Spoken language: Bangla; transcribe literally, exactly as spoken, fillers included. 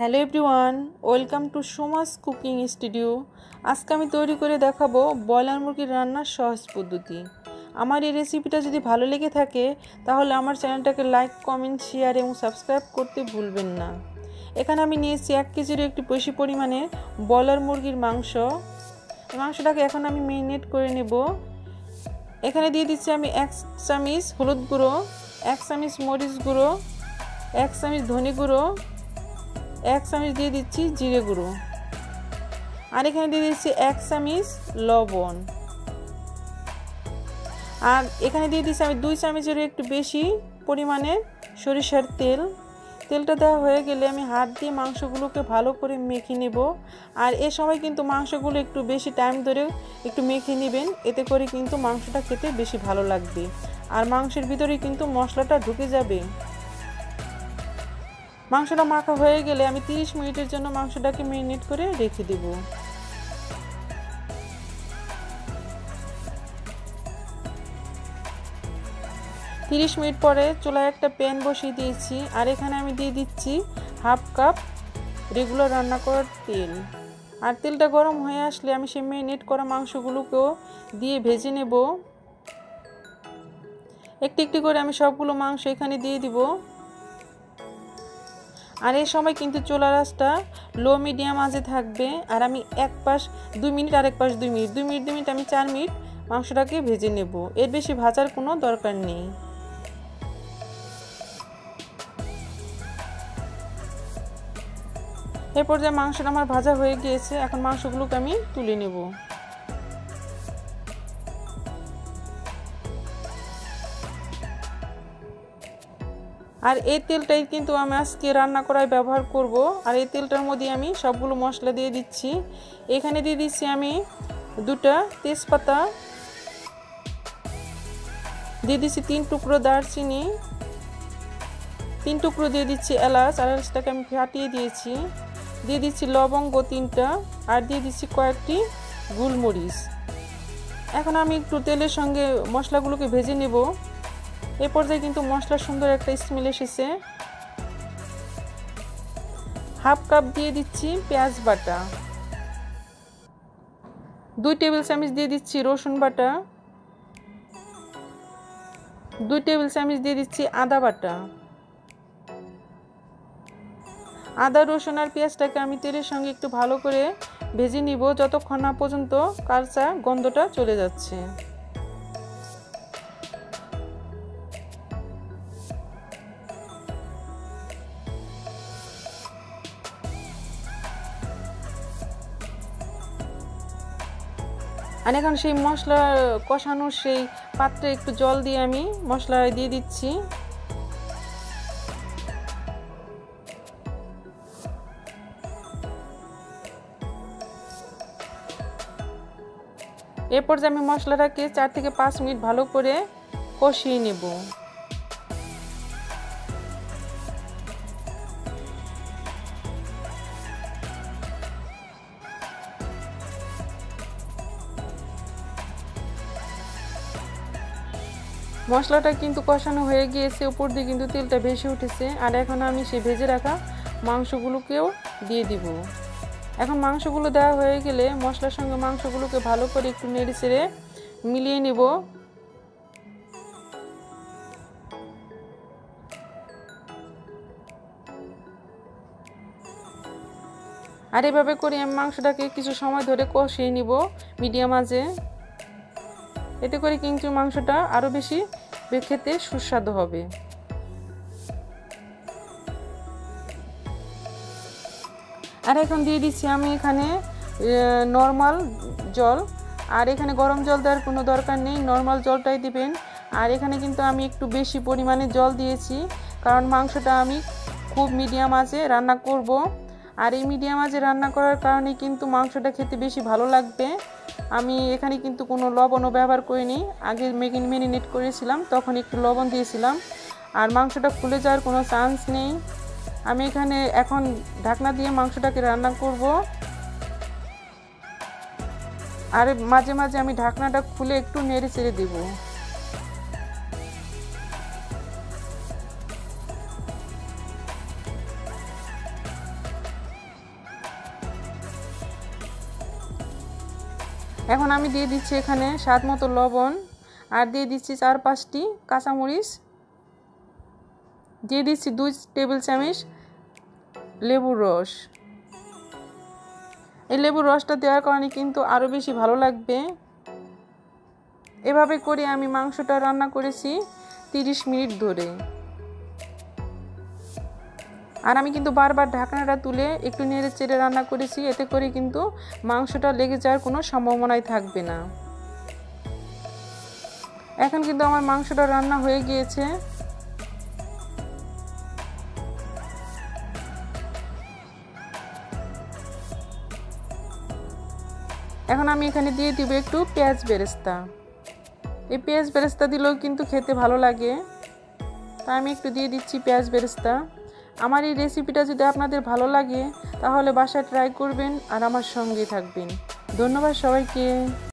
Hello everyone, welcome to Soma's cooking studio. আজকে আমি তৈরি করে দেখাবো ব্রয়লার মুরগির রান্নার সহজ পদ্ধতি। আমার এই রেসিপিটা যদি ভালো লেগে থাকে তাহলে আমার চ্যানেলটাকে লাইক, কমেন্ট, শেয়ার এবং সাবস্ক্রাইব করতে ভুলবেন না। এখানে আমি নিয়েছি এক কেজির একটু বেশি পরিমাণে ব্রয়লার মুরগির মাংস। মাংসটাকে এখন আমি ম্যারিনেট করে নেব। এখানে দিয়ে দিচ্ছি আমি এক চামচ হলুদ গুঁড়ো, এক চামচ মরিচ গুঁড়ো, এক চামচ ধনে গুঁড়ো, এক চামচ দিয়ে দিচ্ছি জিরে গুঁড়ো, আর এখানে দিয়ে দিচ্ছি এক চামচ লবণ, আর এখানে দিয়ে দিচ্ছি আমি দুই চামচের একটু বেশি পরিমাণে সরিষার তেল। তেলটা দেওয়া হয়ে গেলে আমি হাত দিয়ে মাংসগুলোকে ভালো করে মেখে নেব। আর এ সময় কিন্তু মাংসগুলো একটু বেশি টাইম ধরে একটু মেখে নেবেন, এতে করে কিন্তু মাংসটা খেতে বেশি ভালো লাগবে আর মাংসের ভিতরে কিন্তু মশলাটা ঢুকে যাবে। মাংসটা মাখা হয়ে গেলে আমি তিরিশ মিনিটের জন্য মাংসটাকে ম্যারিনেট করে রেখে দেব। তিরিশ মিনিট পরে চুলায় একটা প্যান বসিয়ে দিয়েছি, আর এখানে আমি দিয়ে দিচ্ছি হাফ কাপ রেগুলার রান্না করার তেল। আর তেলটা গরম হয়ে আসলে আমি সেই ম্যারিনেট করা মাংসগুলোকেও দিয়ে ভেজে নেব। একটি একটি করে আমি সবগুলো মাংস এখানে দিয়ে দিব। আর এই সময় কিন্তু চুলার আঁচটা লো মিডিয়াম আঁচে থাকবে। আর আমি এক পাশ দুই মিনিট আর এক পাশ দুই মিনিট দুই মিনিট দুই মিনিট আমি চার মিনিট মাংসটাকে ভেজে নেব। এর বেশি ভাজার কোনো দরকার নেই। এর পর্যায়ে মাংসটা আমার ভাজা হয়ে গিয়েছে, এখন মাংসগুলোকে আমি তুলে নেব। আর এই তেলটাই কিন্তু আমি আজকে রান্না করায় ব্যবহার করব। আর এই তেলটার মধ্যে আমি সবগুলো মশলা দিয়ে দিচ্ছি। এখানে দিয়ে দিচ্ছি আমি দুটা তেজপাতা, দিয়ে দিচ্ছি তিন টুকরো দারচিনি, তিন টুকরো দিয়ে দিচ্ছি এলাচ, আর এলাচটাকে আমি ফাটিয়ে দিয়েছি। দিয়ে দিচ্ছি লবঙ্গ তিনটা, আর দিয়ে দিচ্ছি কয়েকটি গোলমরিচ। এখন আমি একটু তেলের সঙ্গে মশলাগুলোকে ভেজে নেব। এ পর্যায়ে কিন্তু মশলার সুন্দর একটা স্মেল এসেছে। হাফ কাপ দিয়ে দিচ্ছি পেঁয়াজ বাটা, দুই টেবিল চামচ দিয়ে দিচ্ছি রসুন বাটা, দুই টেবিল চামচ দিয়ে দিচ্ছি আদা বাটা। আদা, রসুন আর পেঁয়াজটাকে আমি তেলের সঙ্গে একটু ভালো করে ভেজে নিব যতক্ষণ না পর্যন্ত কাঁচা গন্ধটা চলে যাচ্ছে। আর এখন সেই মশলা কষানোর সেই পাত্রে একটু জল দিয়ে আমি মশলা দিয়ে দিচ্ছি। এরপর যে আমি মশলাটাকে চার থেকে পাঁচ মিনিট ভালো করে কষিয়ে নেব। মশলাটা কিন্তু কষানো হয়ে গিয়েছে, উপর দিয়ে কিন্তু তেলটা ভেসে উঠেছে। আর এখন আমি সেই ভেজে রাখা মাংসগুলোকেও দিয়ে দিব। এখন মাংসগুলো দেওয়া হয়ে গেলে মশলার সঙ্গে মাংসগুলোকে ভালো করে একটু নেড়ে চেড়ে মিলিয়ে নেব। আর এভাবে করে আমি মাংসটাকে কিছু সময় ধরে কষিয়ে নিব মিডিয়াম আঁচে। এতে করে কিন্তু মাংসটা আরও বেশি খেতে সুস্বাদু হবে। আর এখন দিয়ে দিচ্ছি আমি এখানে নর্মাল জল। আর এখানে গরম জল দেওয়ার কোনো দরকার নেই, নর্মাল জলটাই দিবেন। আর এখানে কিন্তু আমি একটু বেশি পরিমাণে জল দিয়েছি, কারণ মাংসটা আমি খুব মিডিয়াম আঁচে রান্না করব। আর এই মিডিয়াম আঁচে রান্না করার কারণে কিন্তু মাংসটা খেতে বেশি ভালো লাগবে। আমি এখানে কিন্তু কোনো লবণও ব্যবহার করিনি, আগে মেগিন ম্যারিনেট করেছিলাম তখন একটু লবণ দিয়েছিলাম। আর মাংসটা ফুলে যাওয়ার কোনো চান্স নেই। আমি এখানে এখন ঢাকনা দিয়ে মাংসটাকে রান্না করব। আর মাঝে মাঝে আমি ঢাকনাটা খুলে একটু নেড়ে চেড়ে দেব। এখন আমি দিয়ে দিচ্ছি এখানে স্বাদ মতো লবণ, আর দিয়ে দিচ্ছি চার পাঁচটি কাঁচামরিচ, দিয়ে দিচ্ছি দুই টেবিল চামচ লেবুর রস। এই লেবুর রসটা দেওয়ার কারণে কিন্তু আরও বেশি ভালো লাগবে। এভাবে করে আমি মাংসটা রান্না করেছি তিরিশ মিনিট ধরে। আর আমি কিন্তু বারবার ঢাকনাটা তুলে একটু নেড়ে চেড়ে রান্না করেছি, এতে করে কিন্তু মাংসটা লেগে যাওয়ার কোনো সম্ভাবনাই থাকবে না। এখন কিন্তু আমার মাংসটা রান্না হয়ে গিয়েছে। এখন আমি এখানে দিয়ে দিব একটু পেঁয়াজ বেরেস্তা। এই পেঁয়াজ বেরেস্তা দিলেও কিন্তু খেতে ভালো লাগে, তাই আমি একটু দিয়ে দিচ্ছি পেঁয়াজ বেরেস্তা। আমার এই রেসিপিটা যদি আপনাদের ভালো লাগে তাহলে বাসায় ট্রাই করবেন আর আমার সঙ্গেই থাকবেন। ধন্যবাদ সবাইকে।